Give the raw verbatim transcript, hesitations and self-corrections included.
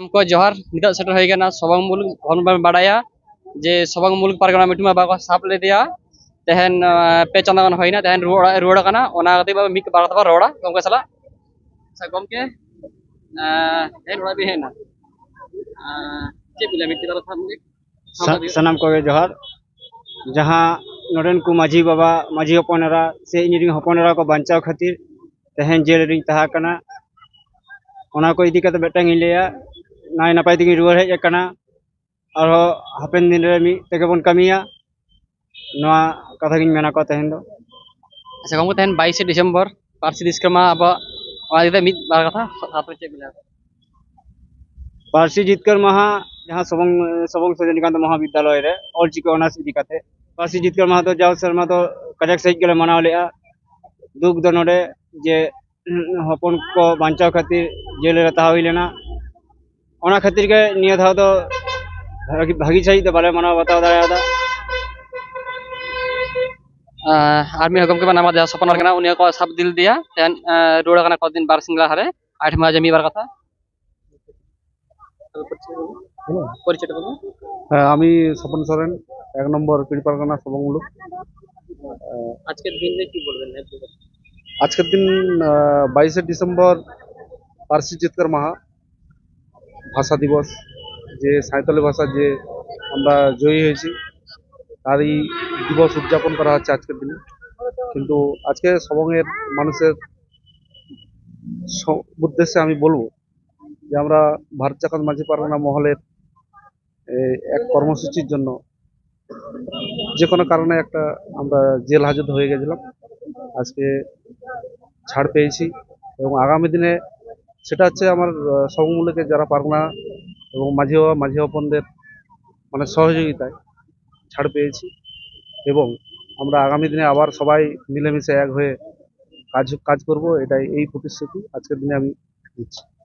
को जोहार निदा सेटर हो गया सबांग मुलुग हन बाड़ाया जे सबांग मुलुग पारगना मिटुम बाबा साब ले दिया तहन पे चंदा गन होइना तहन रुड़ा रुड़ा कना ओना गति बाबा मिक बार तबा रोड़ा गमके सला सा गमके अ हे रोड़ा भी है ना अ चे बिला मिट्टी बार था मुझे सनम को जोहार जहाँ नोडन को माझी बाबा माझी हपनरा से इनिरिंग हपनरा को बांचाव खातिर तहन जेल रिंग तहा कना ओना को इदी कते बेटंग इलेया नाय नपाय दिगी रुवर हेज कना और हापेन दिन रे मी तेगे बन कमिया नवा कथा गिन मेना को तहन दो अच्छा गमके तहन बाईस दिसंबर पार्सी दिसकमा अब ओना दिदा मित बार कथा हाथ चे बिला पार्सी जितकर महा जहाँ सबंग सबंग सजनीकांत महाविद्यालय रे ऑलचिकी ऑनर्स इदी कते पार्सी जितकर महा तो जाव शर्मा तो कजक सहित गेले मनाव लेआ दुख दो नोडे जे हपन को बांचाव खातिर जेल रे तहा हुई लेना ओना खातिर के निया था तो भागी सहित बाले मनाव बताव दादा आर्मी हुकुम के बना जा सपन कना उनिया को सब दिल दिया तहन रोड़ा कना को दिन बार सिंगला हरे आठ मा जमी बार कथा পরিচয়টা বলুন। হ্যাঁ আমি স্বপন সরেন এক নম্বর পিড়ি পারগানা সবংমূলক। আজকের দিনে কি বলবেন? আজকের দিন বাইশে ডিসেম্বর পার্সি জিতকর মাহা ভাষা দিবস যে সাঁওতালি ভাষা যে আমরা জয়ী হয়েছি তারই দিবস উদযাপন করা হচ্ছে আজকের দিনে। কিন্তু আজকে সবংয়ের মানুষের উদ্দেশ্যে আমি বলবো যে আমরা ভারত জাকাত মাঝি পারগানা মহলের এক কর্মসূচির জন্য যে কোনো কারণে একটা আমরা জেল হাজত হয়ে গেছিলাম, আজকে ছাড় পেয়েছি এবং আগামী দিনে সেটা হচ্ছে আমার সবমূলকে যারা পারগানা এবং মাঝি বাবা মাঝি বাপনদের মানে সহযোগিতায় ছাড় পেয়েছি এবং আমরা আগামী দিনে আবার সবাই মিলেমিশে এক হয়ে কাজ কাজ করব, এটাই এই প্রতিশ্রুতি আজকের দিনে আমি দিচ্ছি।